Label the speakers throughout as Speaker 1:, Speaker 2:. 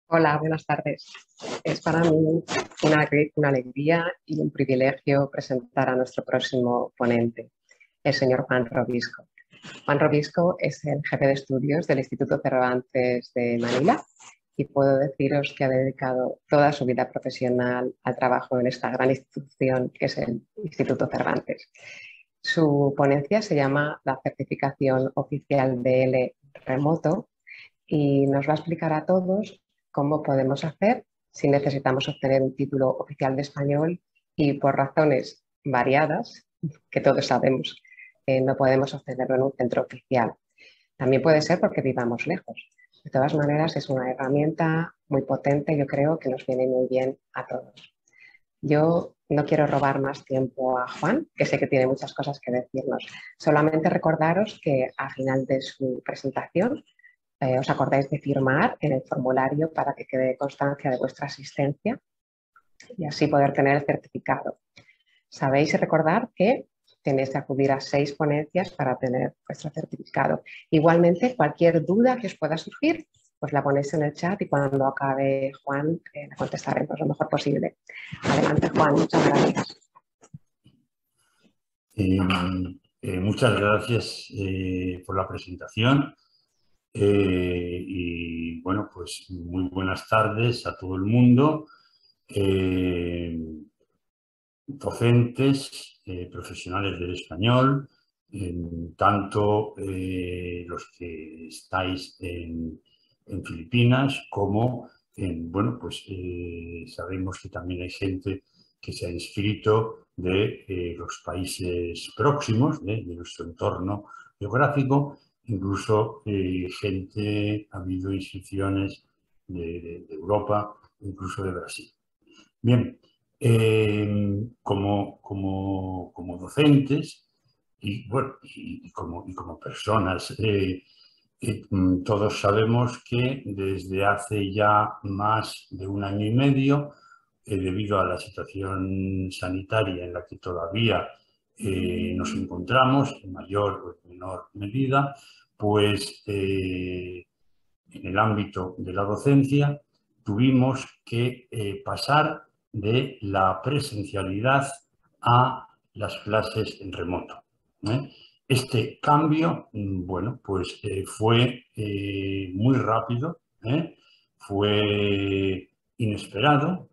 Speaker 1: Hola, buenas tardes. Es para mí una alegría y un privilegio presentar a nuestro próximo ponente, el señor Juan Robisco. Juan Robisco es el jefe de estudios del Instituto Cervantes de Manila y puedo deciros que ha dedicado toda su vida profesional al trabajo en esta gran institución que es el Instituto Cervantes. Su ponencia se llama La certificación oficial de L remoto y nos va a explicar a todos cómo podemos hacer si necesitamos obtener un título oficial de español y por razones variadas, que todos sabemos, no podemos obtenerlo en un centro oficial. También puede ser porque vivamos lejos. De todas maneras, es una herramienta muy potente, yo creo que nos viene muy bien a todos. Yo no quiero robar más tiempo a Juan, que sé que tiene muchas cosas que decirnos. Solamente recordaros que al final de su presentación os acordáis de firmar en el formulario para que quede constancia de vuestra asistencia y así poder tener el certificado. Sabéis y recordar que tenéis que acudir a 6 ponencias para tener vuestro certificado. Igualmente, cualquier duda que os pueda surgir, pues la ponéis en el chat y cuando acabe Juan la contestaremos lo mejor posible. Adelante, Juan, muchas gracias.
Speaker 2: Muchas gracias por la presentación y bueno, pues muy buenas tardes a todo el mundo, docentes, profesionales del español, tanto los que estáis en Filipinas como bueno, pues sabemos que también hay gente que se ha inscrito de los países próximos, de nuestro entorno geográfico, incluso gente, ha habido inscripciones de Europa, incluso de Brasil. Bien, como docentes y, bueno, y como personas, todos sabemos que desde hace ya más de un año y medio, debido a la situación sanitaria en la que todavía nos encontramos, en mayor o en menor medida, pues en el ámbito de la docencia tuvimos que pasar de la presencialidad a las clases en remoto. Este cambio, bueno, pues fue muy rápido, fue inesperado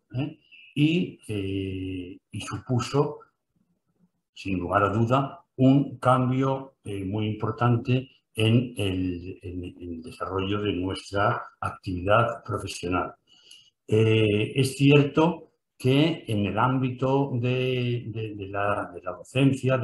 Speaker 2: y supuso, sin lugar a duda, un cambio muy importante en el desarrollo de nuestra actividad profesional. Es cierto que en el ámbito de la docencia,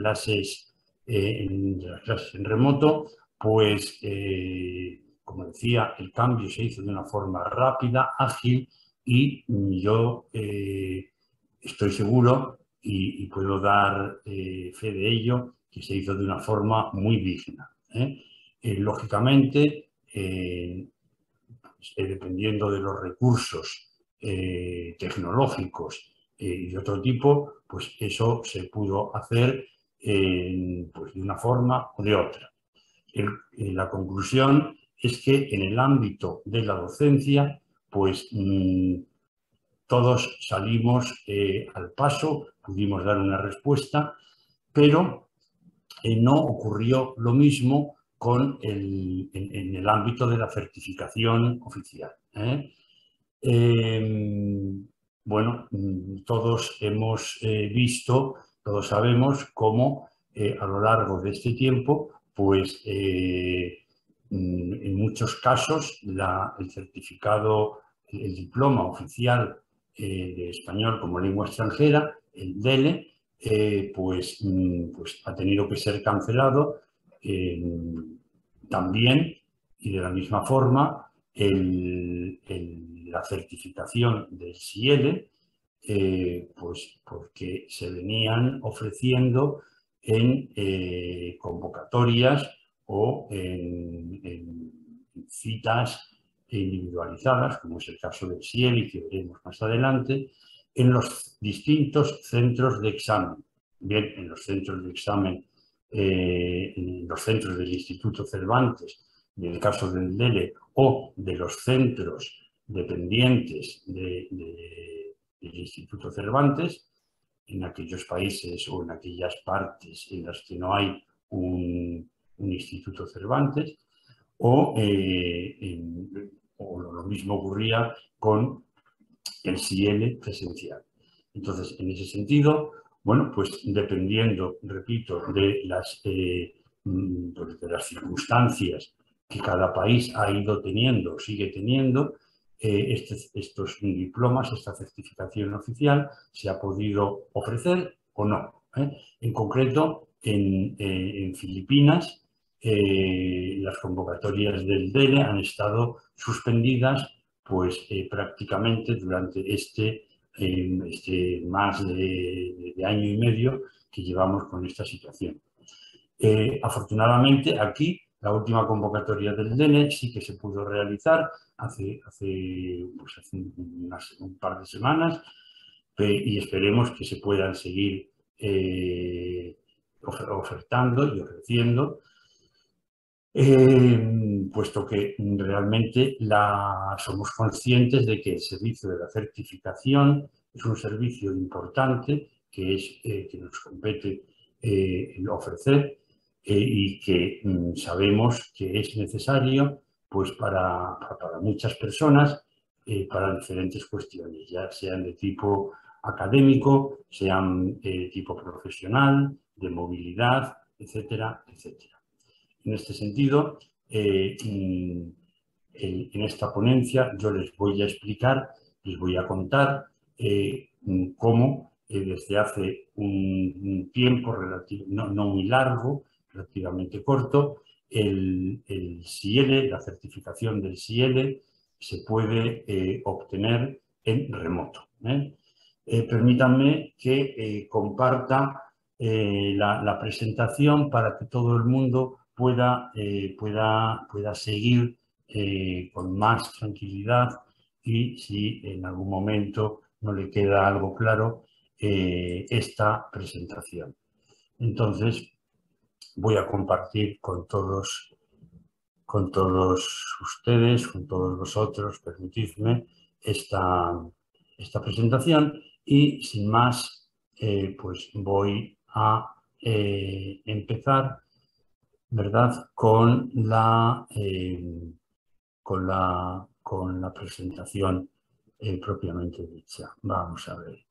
Speaker 2: de las clases en remoto, pues, como decía, el cambio se hizo de una forma rápida, ágil, y yo estoy seguro y puedo dar fe de ello, que se hizo de una forma muy digna. Lógicamente, dependiendo de los recursos tecnológicos y de otro tipo, pues eso se pudo hacer pues de una forma o de otra. La conclusión es que en el ámbito de la docencia, pues todos salimos al paso, pudimos dar una respuesta, pero no ocurrió lo mismo en el ámbito de la certificación oficial. Bueno, todos hemos visto, todos sabemos cómo a lo largo de este tiempo, pues en muchos casos el certificado, el diploma oficial de español como lengua extranjera, el DELE, pues ha tenido que ser cancelado. También, y de la misma forma, la certificación del SIELE, pues porque se venían ofreciendo en convocatorias o en citas individualizadas, como es el caso del SIELE y que veremos más adelante, en los distintos centros de examen. Bien, en los centros de examen, en los centros del Instituto Cervantes, en el caso del DELE, o de los centros dependientes del Instituto Cervantes, en aquellos países o en aquellas partes en las que no hay un Instituto Cervantes, o lo mismo ocurría con el SIEL presencial. Entonces, en ese sentido, bueno, pues dependiendo, repito, de las circunstancias que cada país ha ido teniendo, sigue teniendo, estos diplomas, esta certificación oficial, se ha podido ofrecer o no. En concreto, en Filipinas, las convocatorias del DELE han estado suspendidas pues prácticamente durante este más de año y medio que llevamos con esta situación. Afortunadamente, aquí, la última convocatoria del DENE sí que se pudo realizar hace un par de semanas y esperemos que se puedan seguir ofertando y ofreciendo. Puesto que realmente somos conscientes de que el servicio de la certificación es un servicio importante que nos compete ofrecer y que sabemos que es necesario pues, para muchas personas para diferentes cuestiones, ya sean de tipo académico, sean de tipo profesional, de movilidad, etcétera, etcétera. En este sentido, en esta ponencia yo les voy a explicar, les voy a contar cómo desde hace un tiempo no muy largo, relativamente corto, el SIEL, la certificación del SIEL, se puede obtener en remoto. Permítanme que comparta la presentación para que todo el mundo pueda seguir con más tranquilidad y si en algún momento no le queda algo claro esta presentación. Entonces voy a compartir con todos ustedes, con todos vosotros, permitidme esta presentación y sin más pues voy a empezar, ¿verdad?, con la presentación propiamente dicha. Vamos a ver.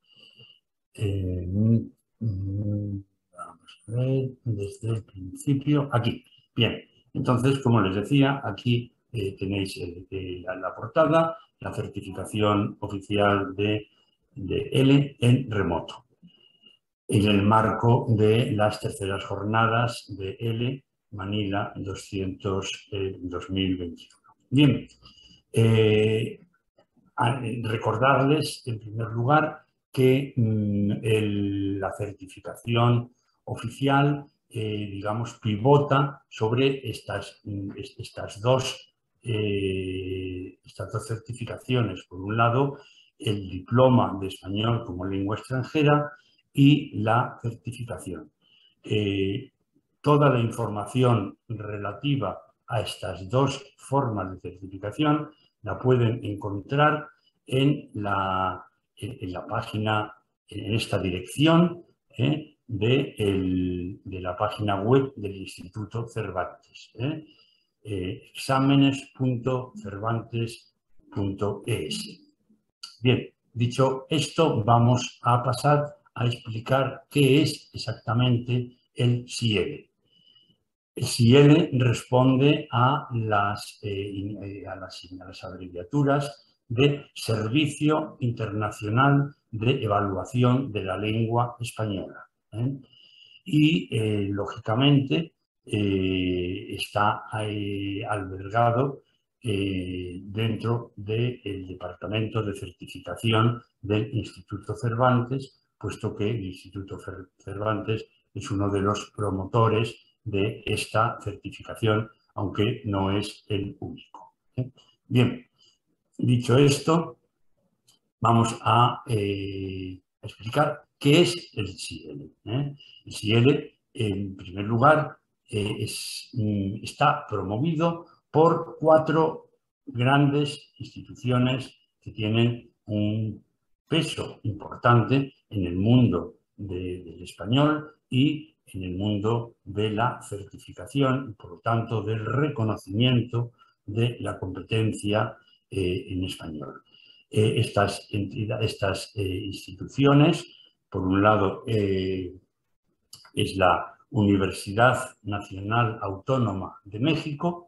Speaker 2: Vamos a ver desde el principio. Aquí. Bien. Entonces, como les decía, aquí tenéis la portada, la certificación oficial de L en remoto, en el marco de las terceras jornadas de L Manila 2021. Bien, recordarles en primer lugar que la certificación oficial, digamos, pivota sobre estas dos certificaciones. Por un lado, el diploma de español como lengua extranjera y la certificación. Toda la información relativa a estas dos formas de certificación la pueden encontrar en la página, en esta dirección de la página web del Instituto Cervantes. Exámenes.cervantes.es. Bien, dicho esto, vamos a pasar a explicar qué es exactamente el SIEL. El SIEL responde a las abreviaturas de Servicio Internacional de Evaluación de la Lengua Española. Y, lógicamente, está albergado dentro del Departamento de Certificación del Instituto Cervantes, puesto que el Instituto Cervantes es uno de los promotores de esta certificación, aunque no es el único. Bien, dicho esto, vamos a explicar qué es el SIEL. El SIEL, en primer lugar, está promovido por 4 grandes instituciones que tienen un peso importante en el mundo del español y en el mundo de la certificación y, por lo tanto, del reconocimiento de la competencia en español. Estas instituciones, por un lado, es la Universidad Nacional Autónoma de México,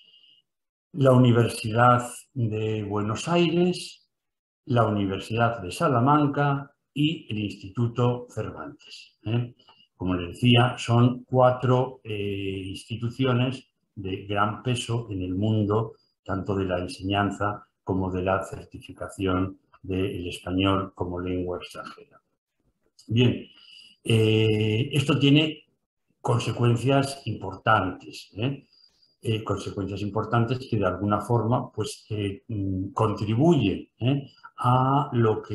Speaker 2: la Universidad de Buenos Aires, la Universidad de Salamanca y el Instituto Cervantes. Como les decía, son 4 instituciones de gran peso en el mundo, tanto de la enseñanza como de la certificación del español como lengua extranjera. Bien, esto tiene consecuencias importantes, consecuencias importantes que de alguna forma pues, contribuyen a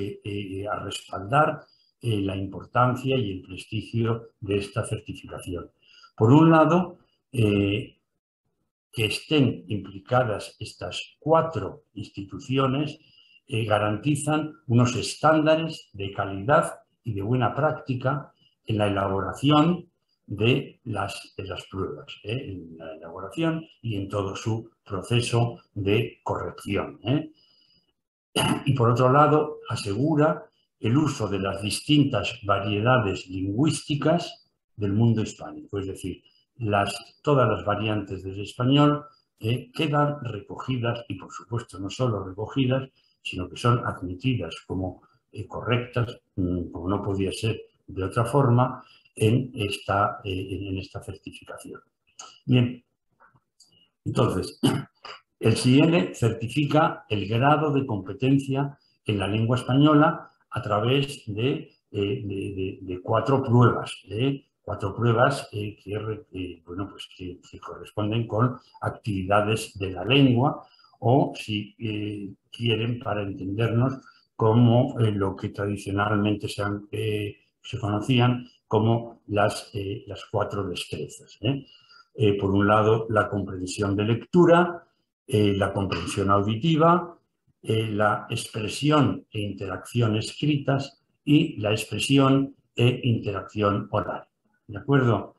Speaker 2: respaldar la importancia y el prestigio de esta certificación. Por un lado, que estén implicadas estas 4 instituciones garantizan unos estándares de calidad y de buena práctica en la elaboración de las pruebas, en la elaboración y en todo su proceso de corrección. Y por otro lado, asegura el uso de las distintas variedades lingüísticas del mundo hispánico, es decir, todas las variantes del español quedan recogidas y, por supuesto, no solo recogidas, sino que son admitidas como correctas, como no podía ser de otra forma, en esta certificación. Bien, entonces, el SIELE certifica el grado de competencia en la lengua española a través de 4 pruebas, que corresponden con actividades de la lengua o, si quieren, para entendernos, como lo que tradicionalmente se conocían como las 4 destrezas. Por un lado, la comprensión de lectura, la comprensión auditiva, la expresión e interacción escritas y la expresión e interacción oral. ¿De acuerdo?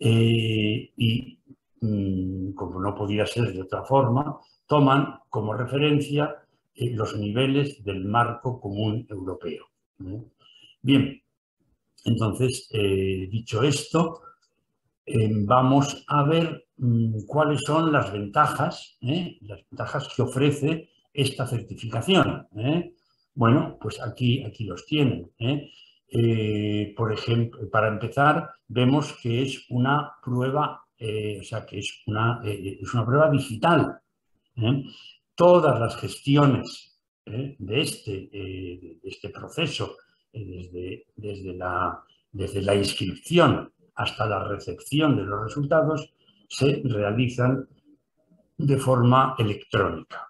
Speaker 2: Y como no podía ser de otra forma, toman como referencia los niveles del marco común europeo. Bien, entonces, dicho esto, vamos a ver cuáles son las ventajas que ofrece esta certificación. Bueno, pues aquí los tienen. Por ejemplo, para empezar, vemos que es una prueba, que es una prueba digital. Todas las gestiones de este proceso, desde la inscripción hasta la recepción de los resultados, se realizan de forma electrónica.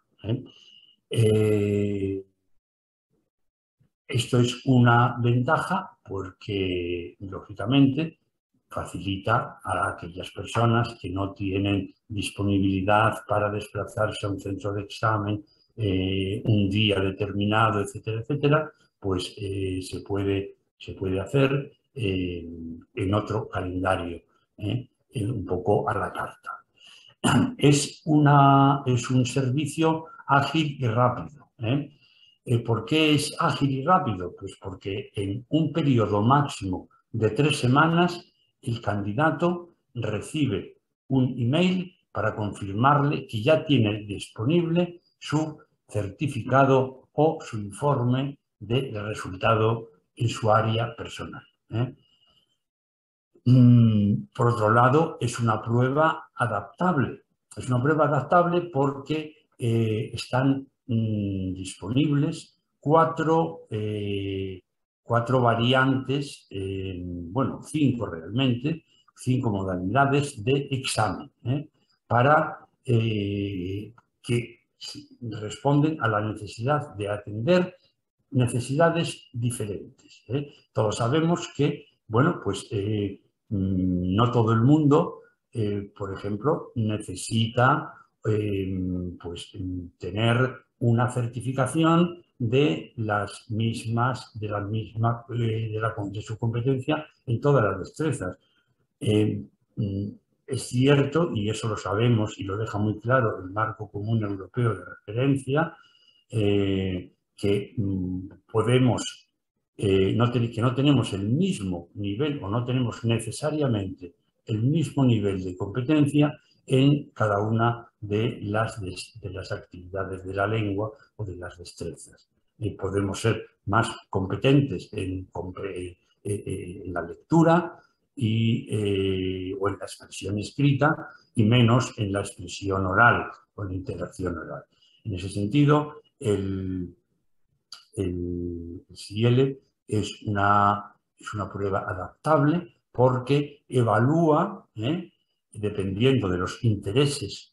Speaker 2: Esto es una ventaja porque, lógicamente, facilita a aquellas personas que no tienen disponibilidad para desplazarse a un centro de examen un día determinado, etcétera, etcétera, pues se puede hacer en otro calendario, un poco a la carta. Es un servicio ágil y rápido. ¿Por qué es ágil y rápido? Pues porque en un periodo máximo de 3 semanas el candidato recibe un email para confirmarle que ya tiene disponible su certificado o su informe de resultado en su área personal. Por otro lado, es una prueba adaptable. Es una prueba adaptable porque están disponibles 4 variantes, bueno, 5 realmente, 5 modalidades de examen, que responden a la necesidad de atender necesidades diferentes. Todos sabemos que, bueno, pues no todo el mundo, por ejemplo, necesita pues, tener una certificación de las mismas, de su competencia en todas las destrezas. Es cierto, y eso lo sabemos y lo deja muy claro el marco común europeo de referencia, que podemos, que no tenemos el mismo nivel o no tenemos necesariamente el mismo nivel de competencia en cada una de las actividades de la lengua o de las destrezas. Podemos ser más competentes en la lectura o en la expresión escrita y menos en la expresión oral o en la interacción oral. En ese sentido, el SIELE es una prueba adaptable porque evalúa, dependiendo de los intereses,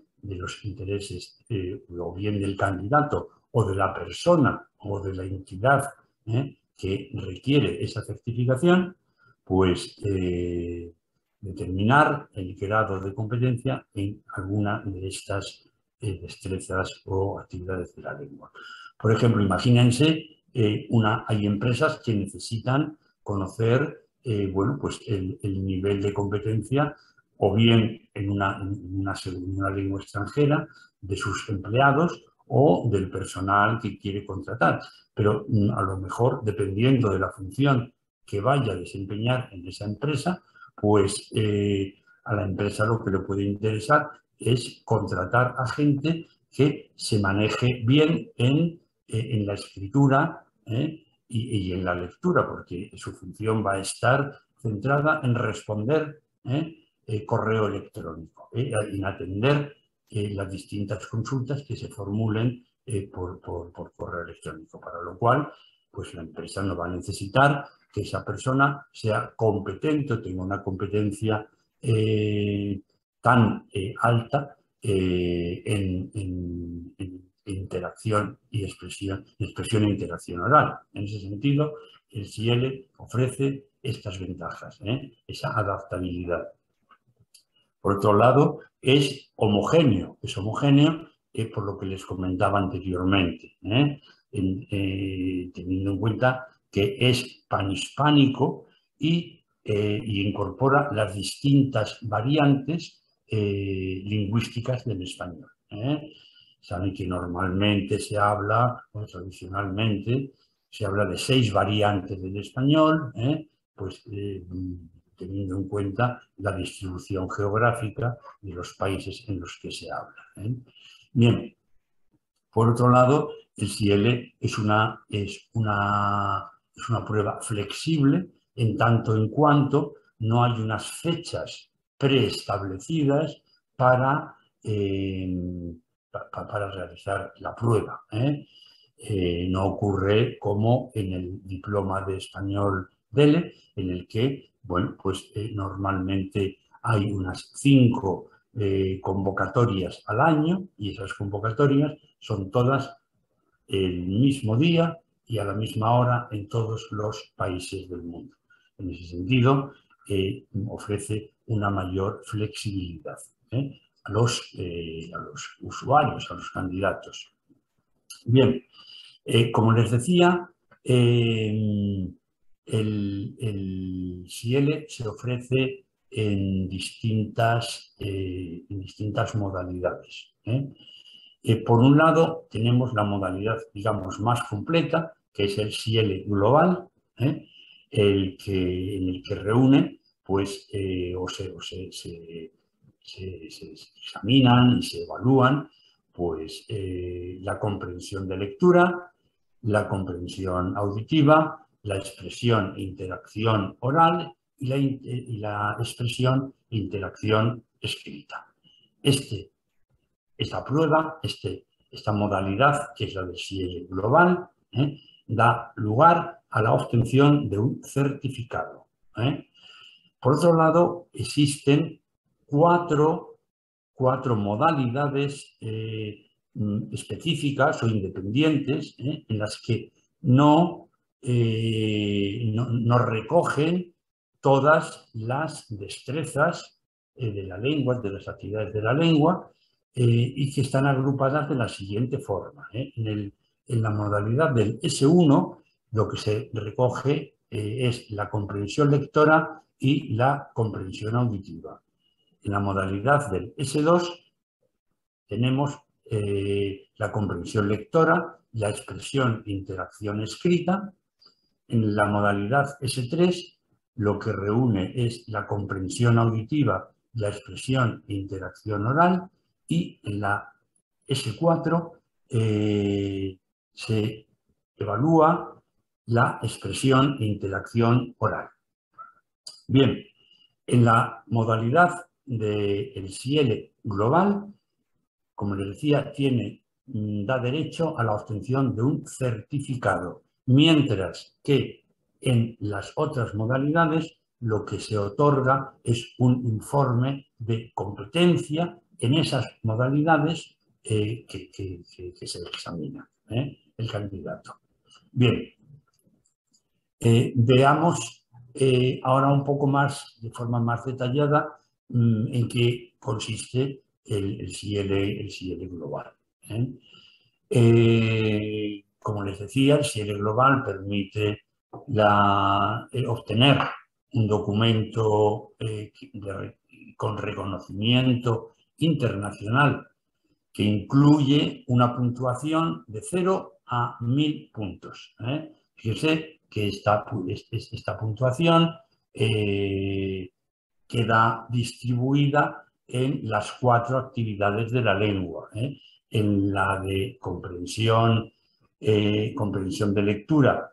Speaker 2: o bien del candidato o de la persona o de la entidad que requiere esa certificación, pues determinar el grado de competencia en alguna de estas destrezas o actividades de la lengua. Por ejemplo, imagínense, hay empresas que necesitan conocer bueno, pues el nivel de competencia o bien en una lengua extranjera de sus empleados o del personal que quiere contratar. Pero a lo mejor, dependiendo de la función que vaya a desempeñar en esa empresa, pues a la empresa lo que le puede interesar es contratar a gente que se maneje bien en la escritura y en la lectura, porque su función va a estar centrada en responder correo electrónico, en atender las distintas consultas que se formulen por correo electrónico, para lo cual pues la empresa no va a necesitar que esa persona sea competente o tenga una competencia tan alta en interacción y expresión e interacción oral. En ese sentido, el SIELE ofrece estas ventajas, esa adaptabilidad. Por otro lado, es homogéneo por lo que les comentaba anteriormente, teniendo en cuenta que es panhispánico y incorpora las distintas variantes lingüísticas del español. Saben que normalmente se habla, o tradicionalmente, se habla de 6 variantes del español, pues teniendo en cuenta la distribución geográfica de los países en los que se habla. Bien, por otro lado, el SIELE es una prueba flexible en tanto en cuanto no hay unas fechas preestablecidas para realizar la prueba. No ocurre como en el diploma de español DELE, en el que, bueno, pues normalmente hay unas 5 convocatorias al año y esas convocatorias son todas el mismo día y a la misma hora en todos los países del mundo. En ese sentido, ofrece una mayor flexibilidad a los usuarios, a los candidatos. Bien, como les decía, el SIELE se ofrece en distintas modalidades. Por un lado, tenemos la modalidad, digamos, más completa, que es el SIELE global, en el que reúne, pues, se examinan y se evalúan pues, la comprensión de lectura, la comprensión auditiva, la expresión e interacción oral y la expresión e interacción escrita. Esta prueba, esta modalidad, que es la del SIELE global, da lugar a la obtención de un certificado. Por otro lado, existen cuatro modalidades específicas o independientes en las que no recogen todas las destrezas de la lengua, de las actividades de la lengua, y que están agrupadas de la siguiente forma. En la modalidad del S1 lo que se recoge es la comprensión lectora y la comprensión auditiva. En la modalidad del S2 tenemos la comprensión lectora, la expresión e interacción escrita. En la modalidad S3 lo que reúne es la comprensión auditiva, la expresión e interacción oral, y en la S4 se evalúa la expresión e interacción oral. Bien, en la modalidad del SIELE global, como les decía, da derecho a la obtención de un certificado, mientras que en las otras modalidades lo que se otorga es un informe de competencia en esas modalidades que se examina el candidato. Bien, veamos ahora un poco más, de forma más detallada, en qué consiste el SIELE global. Como les decía, el SIELE global permite obtener un documento con reconocimiento internacional que incluye una puntuación de 0 a 1000 puntos. Fíjense que esta puntuación queda distribuida en las 4 actividades de la lengua. En la de comprensión de lectura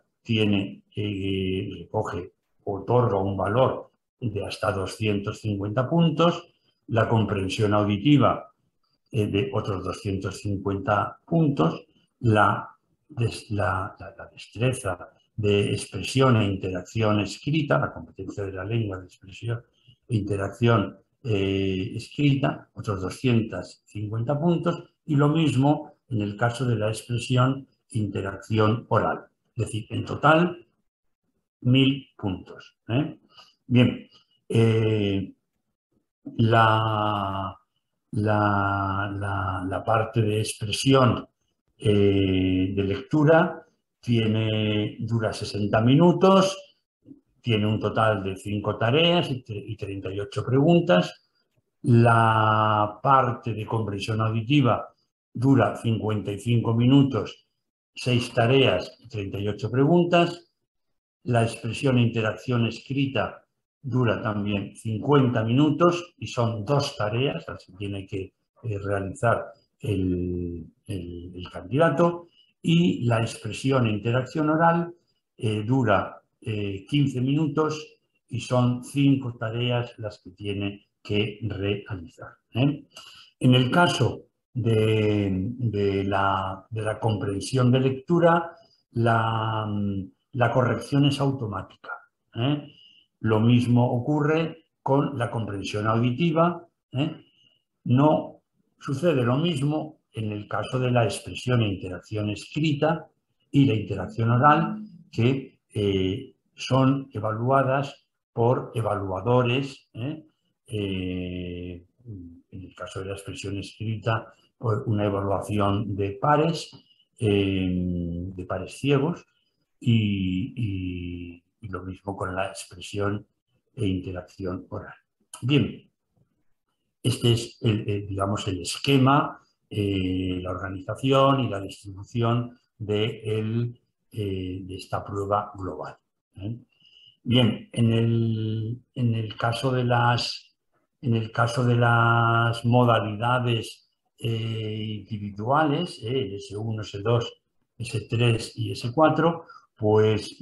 Speaker 2: otorga un valor de hasta 250 puntos, la comprensión auditiva de otros 250 puntos, la destreza de expresión e interacción escrita, la competencia de la lengua de expresión e interacción escrita, otros 250 puntos, y lo mismo en el caso de la expresión e interacción oral. Es decir, en total, 1000 puntos. Bien, la parte de expresión de lectura dura 60 minutos, tiene un total de 5 tareas y 38 preguntas. La parte de comprensión auditiva dura 55 minutos, 6 tareas y 38 preguntas. La expresión e interacción escrita dura también 50 minutos y son 2 tareas las que tiene que realizar el candidato, y la expresión e interacción oral dura 15 minutos y son 5 tareas las que tiene que realizar. En el caso de la comprensión de lectura, la corrección es automática. Lo mismo ocurre con la comprensión auditiva. No sucede lo mismo en el caso de la expresión e interacción escrita y la interacción oral, que son evaluadas por evaluadores. En el caso de la expresión escrita, por una evaluación de pares ciegos, y lo mismo con la expresión e interacción oral. Bien, este es digamos, el esquema, la organización y la distribución de esta prueba global. Bien, en el caso de las modalidades individuales, S1, S2, S3 y S4, pues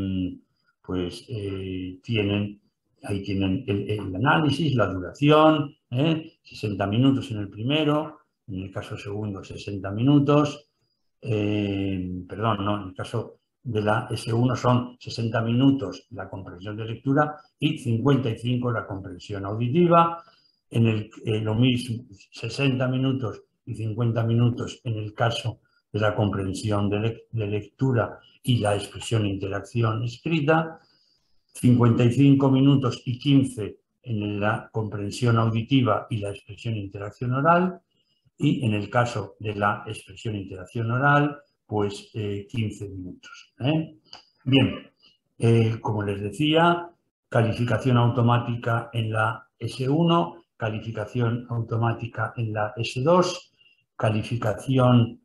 Speaker 2: ahí tienen el análisis, la duración, 60 minutos en el primero, en el caso segundo 60 minutos, perdón, no, en el caso de la S1 son 60 minutos la comprensión de lectura y 55 la comprensión auditiva. Lo mismo, 60 minutos y 50 minutos en el caso de la comprensión de lectura y la expresión e interacción escrita, 55 minutos y 15 en la comprensión auditiva y la expresión e interacción oral, y en el caso de la expresión interacción oral, pues 15 minutos. Bien, como les decía, calificación automática en la S1, calificación automática en la S2, calificación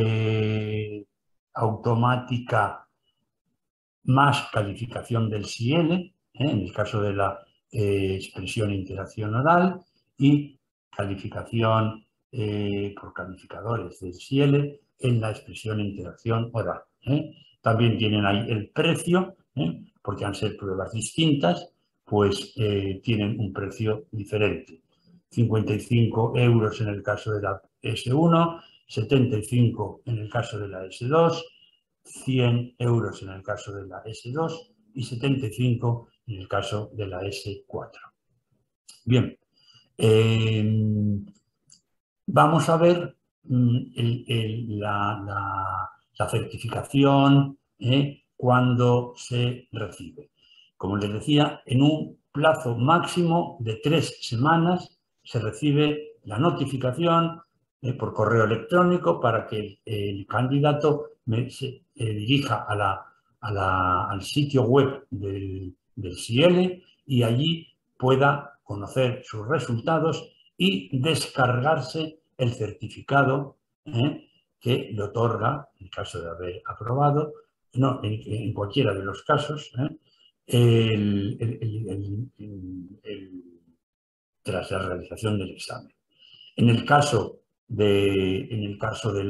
Speaker 2: automática más calificación del SIEL, en el caso de la expresión interacción oral, y calificación por calificadores del SIEL en la expresión interacción oral. También tienen ahí el precio, porque al ser pruebas distintas, pues tienen un precio diferente. 55 € en el caso de la S1, 75 en el caso de la S2, 100 € en el caso de la S2 y 75 en el caso de la S4. Bien, vamos a ver la certificación cuando se recibe. Como les decía, en un plazo máximo de 3 semanas se recibe la notificación por correo electrónico para que el candidato se dirija al sitio web del SIEL y allí pueda conocer sus resultados y descargarse el certificado que le otorga, en caso de haber aprobado, no, en cualquiera de los casos, tras la realización del examen. En el caso del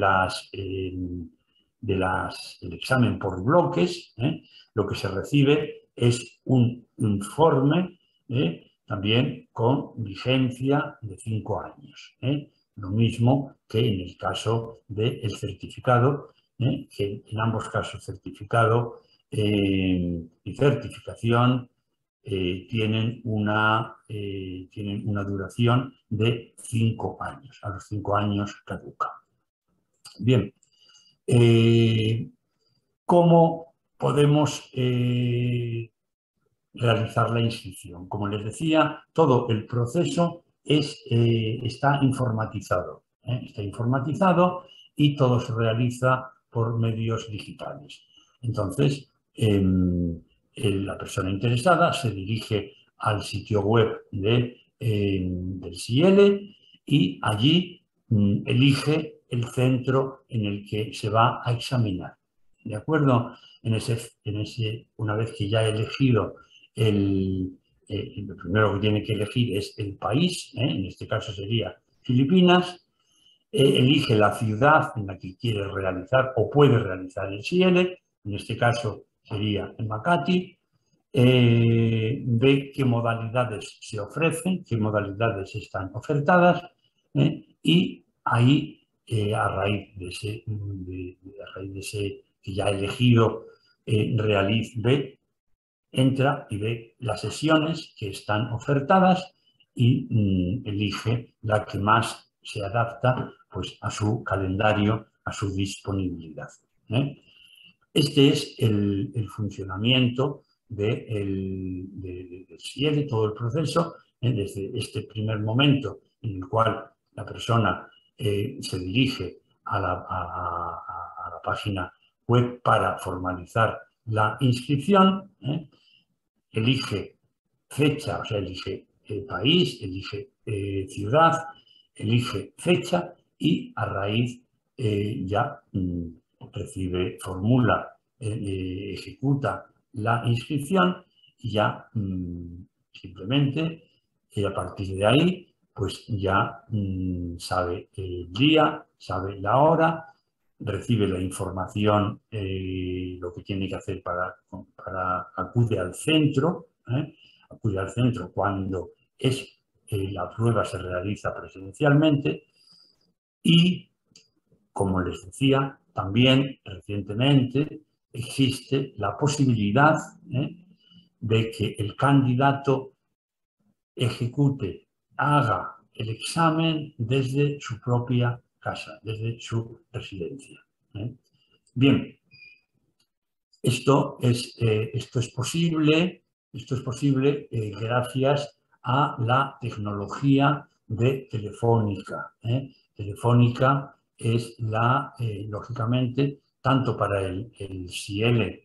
Speaker 2: examen por bloques, lo que se recibe es un informe también con vigencia de 5 años. Lo mismo que en el caso del certificado, que en ambos casos certificado y certificación tienen una duración de 5 años. A los 5 años caduca. Bien, ¿cómo podemos realizar la inscripción? Como les decía, todo el proceso está informatizado. Está informatizado y todo se realiza por medios digitales. Entonces, la persona interesada se dirige al sitio web del SIEL y allí elige el centro en el que se va a examinar. ¿De acuerdo? Una vez que ya ha elegido lo primero que tiene que elegir es el país, en este caso sería Filipinas, elige la ciudad en la que quiere realizar o puede realizar el SIEL, en este caso sería en Makati, ve qué modalidades se ofrecen, qué modalidades están ofertadas y ahí, a raíz de ese que ya ha elegido, entra y ve las sesiones que están ofertadas y elige la que más se adapta pues, a su calendario, a su disponibilidad. Este es el funcionamiento del SIEL, todo el proceso, desde este primer momento en el cual la persona se dirige a la página web para formalizar la inscripción, elige fecha, o sea, elige país, elige ciudad, elige fecha y a raíz ya formula, ejecuta la inscripción y ya simplemente a partir de ahí pues ya sabe el día, sabe la hora, recibe la información, lo que tiene que hacer para acude al centro, cuando la prueba se realiza presencialmente y, como les decía, también recientemente existe la posibilidad de que el candidato haga el examen desde su propia casa, desde su residencia. Bien, esto es posible gracias a la tecnología de Telefónica, telefónica es lógicamente, tanto para el CIEL,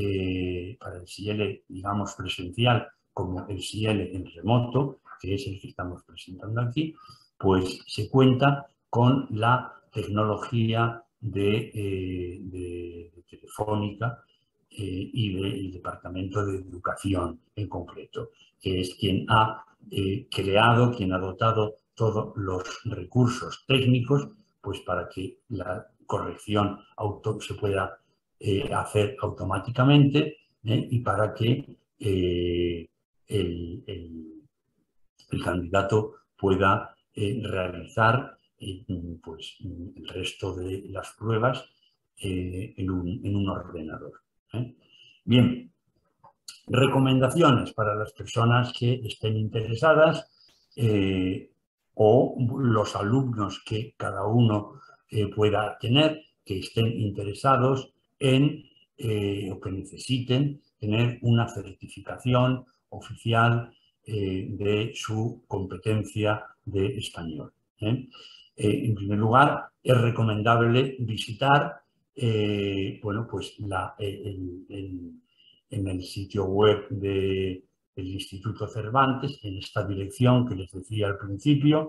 Speaker 2: digamos, presencial, como el CIEL en remoto, que es el que estamos presentando aquí, pues se cuenta con la tecnología de Telefónica y del Departamento de Educación en concreto, que es quien ha creado, quien ha dotado todos los recursos técnicos pues para que la corrección se pueda hacer automáticamente y para que el candidato pueda realizar pues, el resto de las pruebas en un ordenador. Bien, recomendaciones para las personas que estén interesadas o los alumnos que cada uno pueda tener, que estén interesados en o que necesiten tener una certificación oficial de su competencia de español. En primer lugar, es recomendable visitar bueno, pues en el sitio web del Instituto Cervantes, en esta dirección que les decía al principio,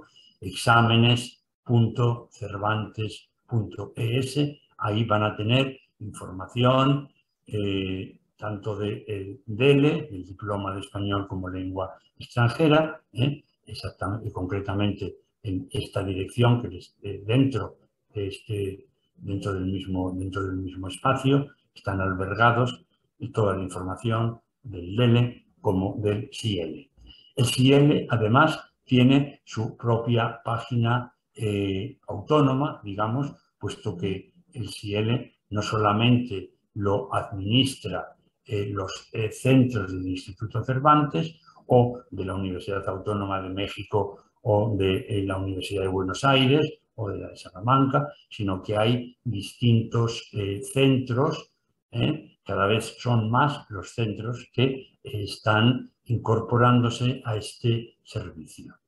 Speaker 2: exámenes.cervantes.es. Ahí van a tener información tanto del DELE, el Diploma de Español como Lengua Extranjera, exactamente, concretamente en esta dirección que dentro del mismo espacio están albergados y toda la información del DELE como del CIEL. El CIEL, además, tiene su propia página autónoma, digamos, puesto que el CIEL no solamente lo administra los centros del Instituto Cervantes o de la Universidad Autónoma de México o de la Universidad de Buenos Aires o de la de Salamanca, sino que hay distintos centros. Cada vez son más los centros que están incorporándose a este servicio.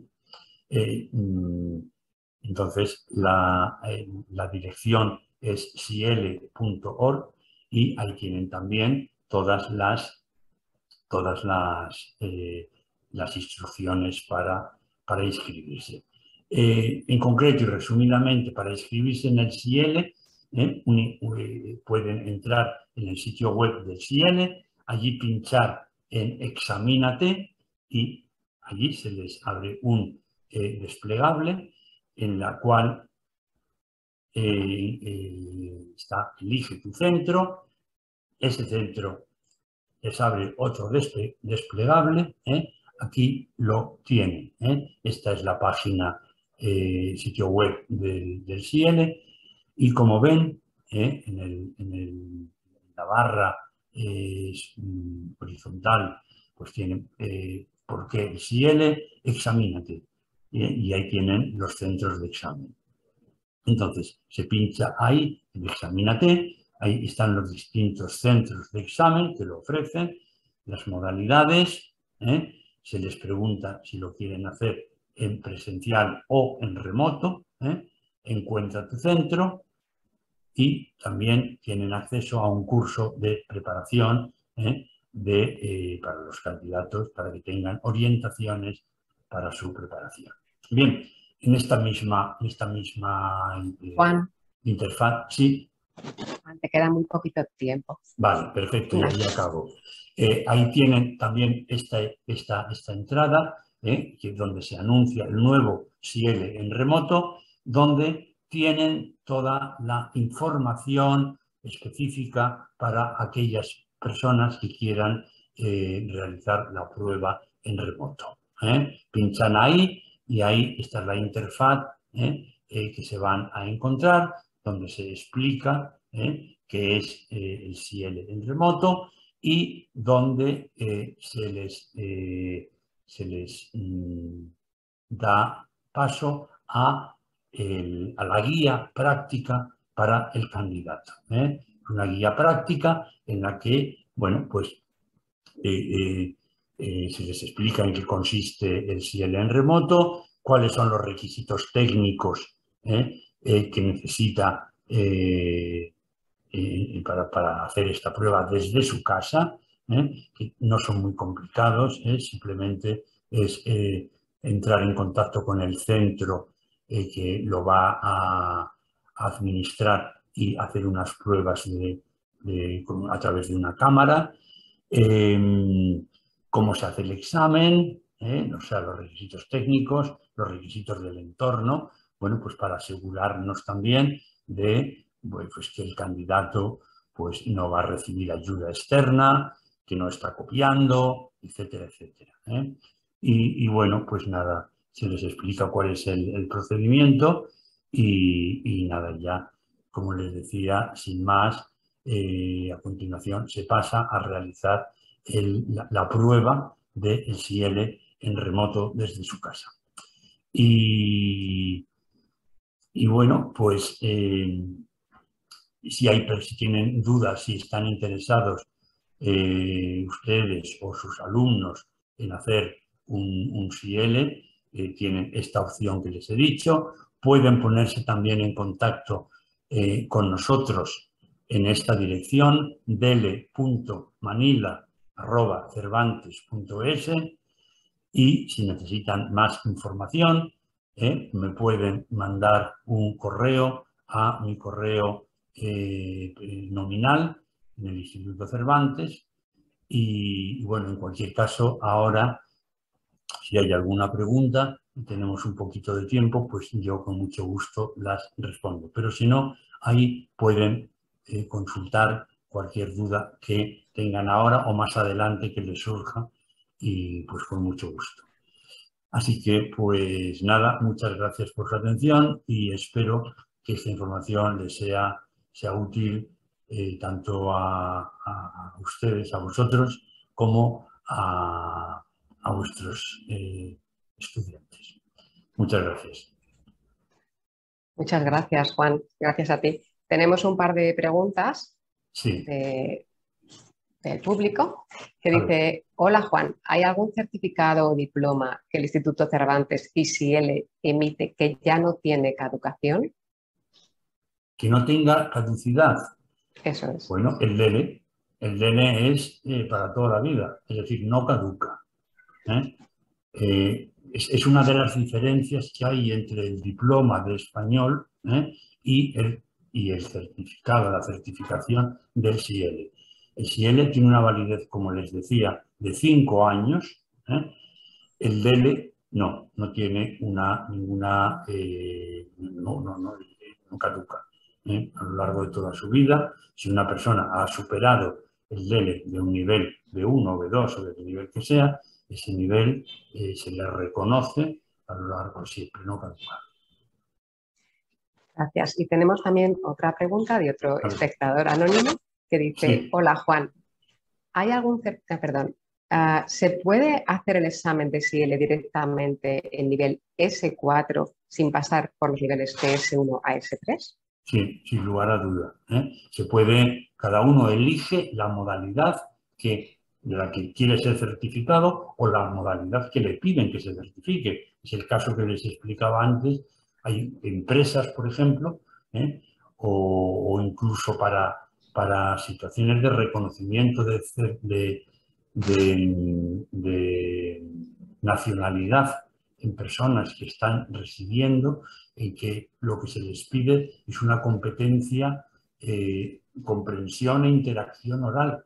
Speaker 2: Entonces, la dirección es ciel.org y ahí tienen también todas las instrucciones para inscribirse. En concreto y resumidamente, para inscribirse en el CIEL, pueden entrar en el sitio web del CIEL, allí pinchar en Examínate y allí se les abre un desplegable en la cual está elige tu centro, ese centro les abre otro desplegable, aquí lo tienen. Esta es la página, sitio web del CIEL y como ven, en la barra horizontal, pues tienen ¿por qué el CIEL? Examínate. Y ahí tienen los centros de examen. Entonces, se pincha ahí en Examínate. Ahí están los distintos centros de examen que lo ofrecen, las modalidades, se les pregunta si lo quieren hacer en presencial o en remoto, encuentra tu centro y también tienen acceso a un curso de preparación para los candidatos, para que tengan orientaciones para su preparación. Bien, en esta misma
Speaker 1: Juan,
Speaker 2: interfaz, sí.
Speaker 1: te queda muy poquito tiempo.
Speaker 2: Vale, perfecto, ya acabo. Ahí tienen también esta entrada, donde se anuncia el nuevo CIEL en remoto, donde tienen toda la información específica para aquellas personas que quieran realizar la prueba en remoto. Pinchan ahí y ahí está la interfaz que se van a encontrar, donde se explica que es el CIEL en remoto y donde se les da paso a la guía práctica para el candidato. Una guía práctica en la que, bueno, pues se les explica en qué consiste el CIEL en remoto, cuáles son los requisitos técnicos que necesita para hacer esta prueba desde su casa, que no son muy complicados, simplemente es entrar en contacto con el centro que lo va a administrar y hacer unas pruebas a través de una cámara, cómo se hace el examen, o sea, los requisitos técnicos, los requisitos del entorno, bueno, pues para asegurarnos también de pues que el candidato pues no va a recibir ayuda externa, que no está copiando, etcétera, etcétera. Y bueno, pues nada, se les explica cuál es el procedimiento y nada, ya, como les decía, sin más, a continuación se pasa a realizar la prueba del SIL en remoto desde su casa. Y bueno, pues si tienen dudas, si están interesados ustedes o sus alumnos en hacer un SIL, tienen esta opción que les he dicho. Pueden ponerse también en contacto con nosotros en esta dirección, dele.manila@cervantes.es, y si necesitan más información, me pueden mandar un correo a mi correo nominal en el Instituto Cervantes. Y bueno, en cualquier caso, ahora, si hay alguna pregunta y tenemos un poquito de tiempo, pues yo con mucho gusto las respondo. Pero si no, ahí pueden consultar cualquier duda que tengan ahora o más adelante que les surja, y pues con mucho gusto. Así que, pues nada, muchas gracias por su atención y espero que esta información les sea útil tanto a ustedes, a vosotros, como a vuestros estudiantes. Muchas gracias.
Speaker 1: Muchas gracias, Juan. Gracias a ti. Tenemos un par de preguntas
Speaker 2: Sí.
Speaker 1: Del público que dice: hola, Juan, ¿hay algún certificado o diploma que el Instituto Cervantes ISIL emite que ya no tiene caducación?
Speaker 2: Que no tenga caducidad.
Speaker 1: Eso es.
Speaker 2: Bueno, el DELE es para toda la vida, es decir, no caduca. Es una de las diferencias que hay entre el diploma de español y el certificado, la certificación del SIL. El SIL tiene una validez, como les decía, de 5 años. El DELE no tiene ninguna, no caduca. A lo largo de toda su vida, si una persona ha superado el DELE de un nivel B1, B2 o del nivel que sea, ese nivel se le reconoce a lo largo siempre, no caduca.
Speaker 1: Gracias. Y tenemos también otra pregunta de otro espectador anónimo que dice: sí. Hola, Juan, ¿hay algún ¿se puede hacer el examen de SIL directamente en nivel S4 sin pasar por los niveles de S1 a S3?
Speaker 2: Sí, sin lugar a duda. Se puede, cada uno elige la modalidad de la que quiere ser certificado o la modalidad que le piden que se certifique. Es el caso que les explicaba antes. Hay empresas, por ejemplo, o incluso para situaciones de reconocimiento de nacionalidad en personas que están residiendo, en que lo que se les pide es una competencia, comprensión e interacción oral.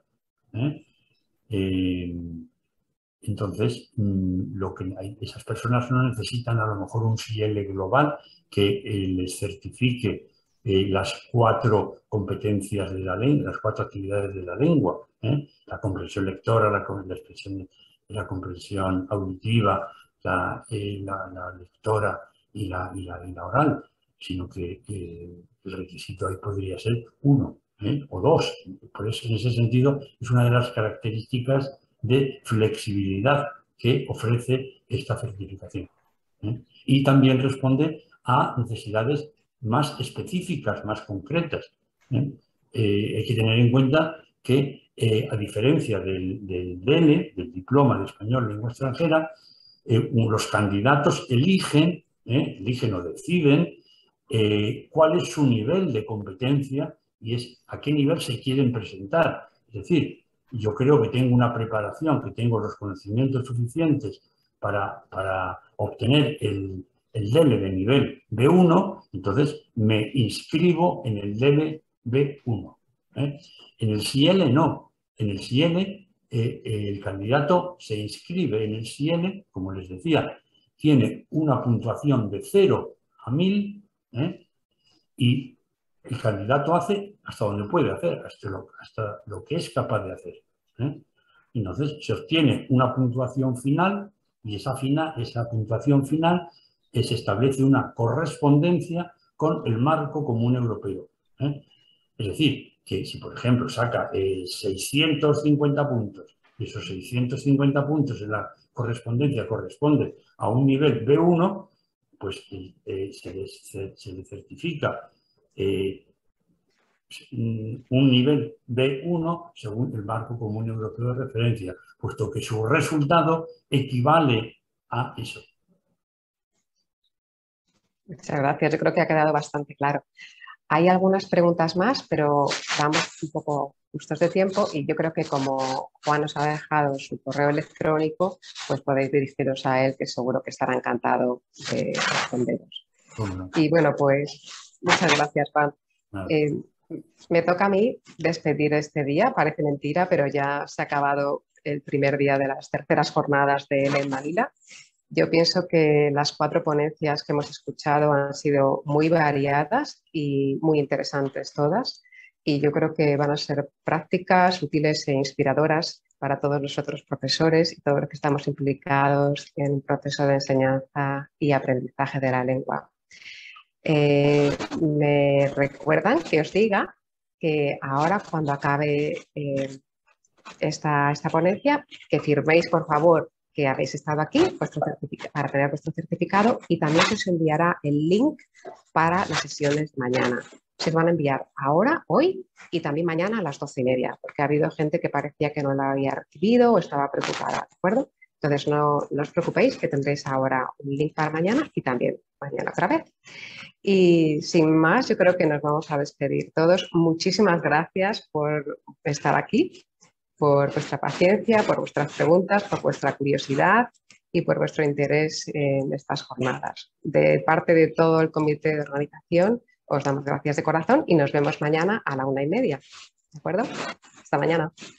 Speaker 2: Entonces, esas personas no necesitan a lo mejor un SIL global que les certifique las 4 competencias de la lengua, las 4 actividades de la lengua, la comprensión lectora, la comprensión auditiva, la lectora y la oral, sino que el requisito ahí podría ser 1 o 2. Por eso, en ese sentido, es una de las características de flexibilidad que ofrece esta certificación. Y también responde a necesidades más específicas, más concretas. Hay que tener en cuenta que, a diferencia del DELE, del Diploma de Español Lengua Extranjera, los candidatos eligen o deciden cuál es su nivel de competencia y es a qué nivel se quieren presentar. Es decir, yo creo que tengo una preparación, que tengo los conocimientos suficientes para obtener el DELE de nivel B1, entonces me inscribo en el DELE B1. En el SIELE no. En el SIELE el candidato se inscribe en el SIELE, como les decía, tiene una puntuación de 0 a 1000, y el candidato hace hasta donde puede hacer, hasta lo que es capaz de hacer. Entonces se obtiene una puntuación final y esa puntuación final se establece una correspondencia con el marco común europeo. Es decir, que si por ejemplo saca 650 puntos y esos 650 puntos en la correspondencia corresponde a un nivel B1, pues se le certifica un nivel B1 según el marco común europeo de referencia, puesto que su resultado equivale a eso.
Speaker 1: Muchas gracias, yo creo que ha quedado bastante claro. Hay algunas preguntas más, pero vamos un poco justos de tiempo y yo creo que como Juan nos ha dejado su correo electrónico, pues podéis dirigiros a él, que seguro que estará encantado de responderos.
Speaker 2: Bueno.
Speaker 1: Y bueno, pues muchas gracias, Juan. Me toca a mí despedir este día, parece mentira, pero ya se ha acabado el primer día de las terceras jornadas de ELE en Manila. Yo pienso que las 4 ponencias que hemos escuchado han sido muy variadas y muy interesantes todas. Y yo creo que van a ser prácticas, útiles e inspiradoras para todos nosotros profesores y todos los que estamos implicados en un proceso de enseñanza y aprendizaje de la lengua. Me recuerdan que os diga que ahora cuando acabe esta ponencia, que firméis por favor que habéis estado aquí para tener vuestro certificado y también se os enviará el link para las sesiones de mañana. Se van a enviar ahora, hoy y también mañana a las 12:30, porque ha habido gente que parecía que no la había recibido o estaba preocupada, ¿de acuerdo? Entonces no os preocupéis que tendréis ahora un link para mañana y también mañana otra vez. Y sin más, yo creo que nos vamos a despedir todos. Muchísimas gracias por estar aquí, por vuestra paciencia, por vuestras preguntas, por vuestra curiosidad y por vuestro interés en estas jornadas. De parte de todo el comité de organización, os damos gracias de corazón y nos vemos mañana a la 1:30. ¿De acuerdo? Hasta mañana.